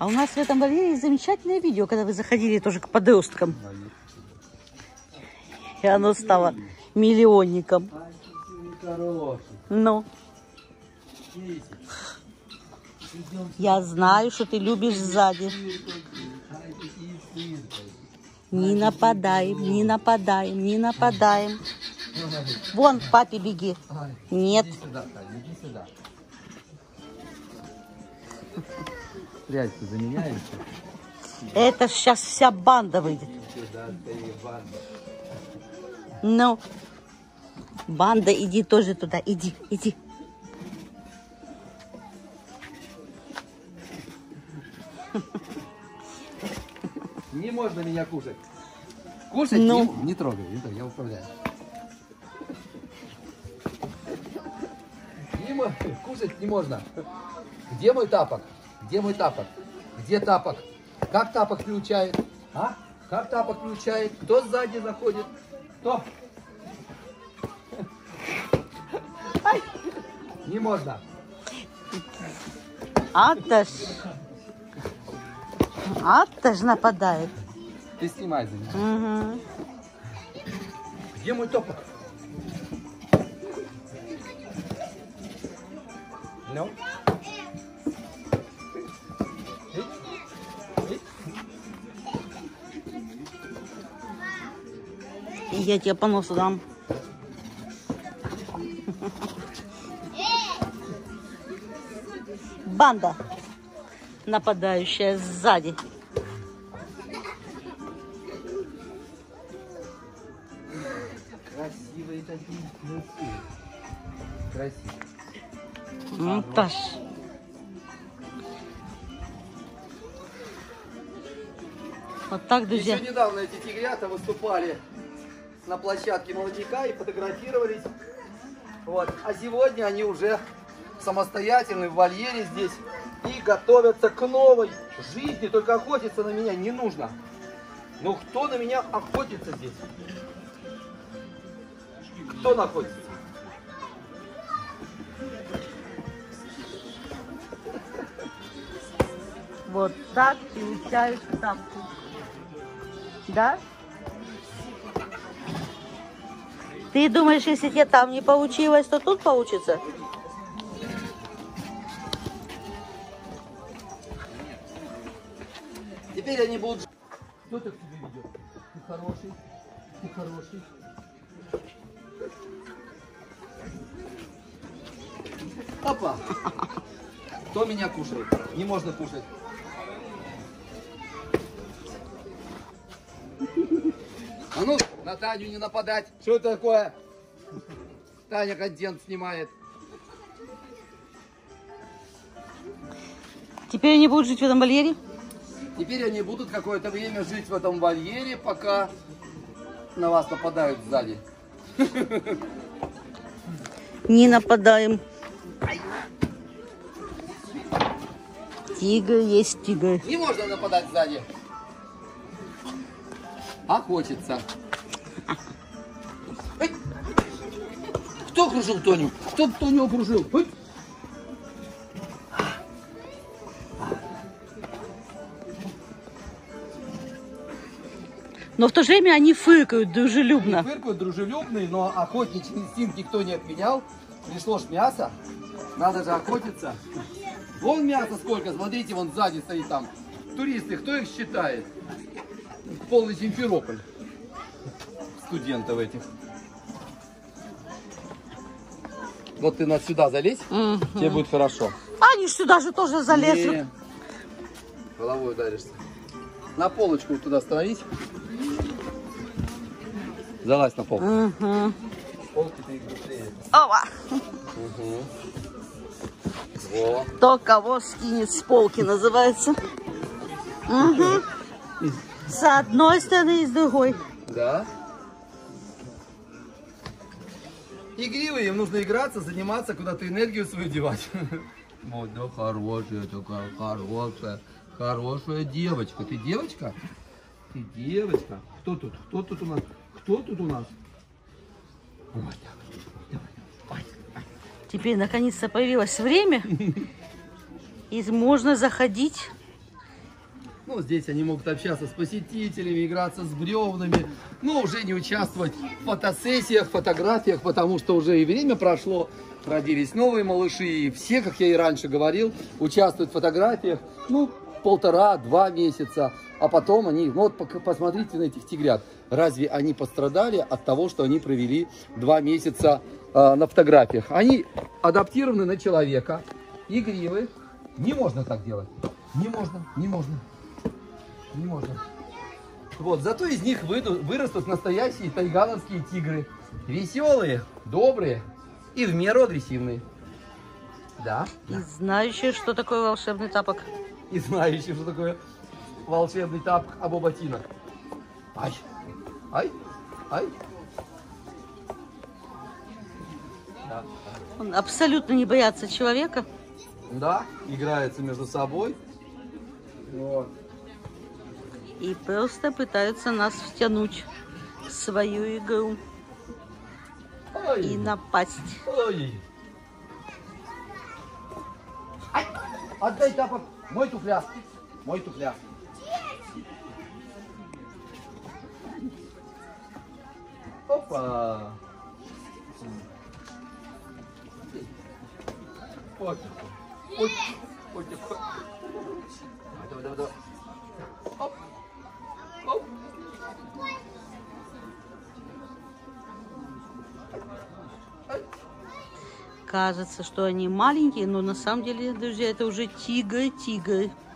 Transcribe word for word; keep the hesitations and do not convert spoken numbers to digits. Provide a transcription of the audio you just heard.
А у нас в этом вольере есть замечательное видео, когда вы заходили тоже к подросткам. И оно стало миллионником. Ну. Я знаю, что ты любишь сзади. Не нападаем, не нападаем, не нападаем. Вон, к папе беги. Нет. Прячься, заменяешься. Это сейчас вся банда выйдет. Ну, банда, иди тоже туда, иди, иди. Не можно меня кушать. Кушать ну. не, не трогай, не трогай, я управляю. Не, кушать не можно. Где мой тапок? Где мой тапок? Где тапок? Как тапок включает? А? Как тапок включает? Кто сзади заходит? Кто? Ай! Не можно. Ата ж. Ата ж нападает. Ты снимай за меня. Угу. Где мой тапок? Ну? Я тебе по носу дам. Банда, нападающая сзади. Красивые такие. Красивые. Ну, Таш. Вот так, друзья. Еще недавно эти тигрята выступали на площадке молодняка и фотографировались. Вот. А сегодня они уже самостоятельны в вольере здесь и готовятся к новой жизни. Только охотиться на меня не нужно. Ну кто на меня охотится здесь? Кто находится? Вот так получаешь тапку. Да? Ты думаешь, если тебе там не получилось, то тут получится? Теперь они будут... Кто так себя ведет? Ты хороший, ты хороший. Опа! Кто меня кушает? Не можно кушать. А ну, на Таню не нападать. Что это такое? Таня контент снимает. Теперь они будут жить в этом вольере? Теперь они будут какое-то время жить в этом вольере, пока на вас нападают сзади. Не нападаем. Тигр есть тигр. Не можно нападать сзади. А хочется. Эй! Кто окружил Тоню? Кто Тоню окружил? Эй! Но в то же время они фыркают дружелюбно. Они фыркают дружелюбные, но охотничий инстинкт никто не отменял. Пришло ж мясо. Надо же охотиться. Вон мясо сколько, смотрите, вон сзади стоит там. Туристы, кто их считает? Полный Симферополь. Студентов этих. Вот ты нас сюда залезь, угу. Тебе будет хорошо. Они сюда же тоже залезут. Не. Головой ударишься. На полочку туда становись. Залазь на пол. Угу. Полки ты их быстрее. Ова. Угу. Во. Кто кого скинет с полки, называется. Угу. С одной стороны и с другой. Да. Игривые, им нужно играться, заниматься, куда-то энергию свою девать. Вот, да, хорошая такая, хорошая, хорошая девочка. Ты девочка? Ты девочка. Кто тут? Кто тут у нас? Кто тут у нас? Вот так. Давай, давай. Теперь наконец-то появилось время. И можно заходить Ну, здесь они могут общаться с посетителями, играться с бревнами, но уже не участвовать в фотосессиях, фотографиях, потому что уже и время прошло, родились новые малыши, и все, как я и раньше говорил, участвуют в фотографиях, ну, полтора-два месяца, а потом они, ну вот посмотрите на этих тигрят, разве они пострадали от того, что они провели два месяца э, на фотографиях? Они адаптированы на человека, игривы, не можно так делать, не можно, не можно. Не можно. Вот, зато из них выйдут, вырастут настоящие тайгановские тигры. Веселые, добрые и в меру агрессивные. Да. И знающие, что такое волшебный тапок. И знающие, что такое волшебный тапок або ботинок. Ай, ай, ай. Да. Он абсолютно не боятся человека. Да, играются между собой. Вот. И просто пытаются нас втянуть в свою игру. Ой. И напасть. Ой. Ай. Отдай тапок. Мой туфля. Мой туфля. Опа. Вот. Вот. Вот. Давай, давай, давай. Оп. Оп. Кажется, что они маленькие, но на самом деле, друзья, это уже тигры, тигры.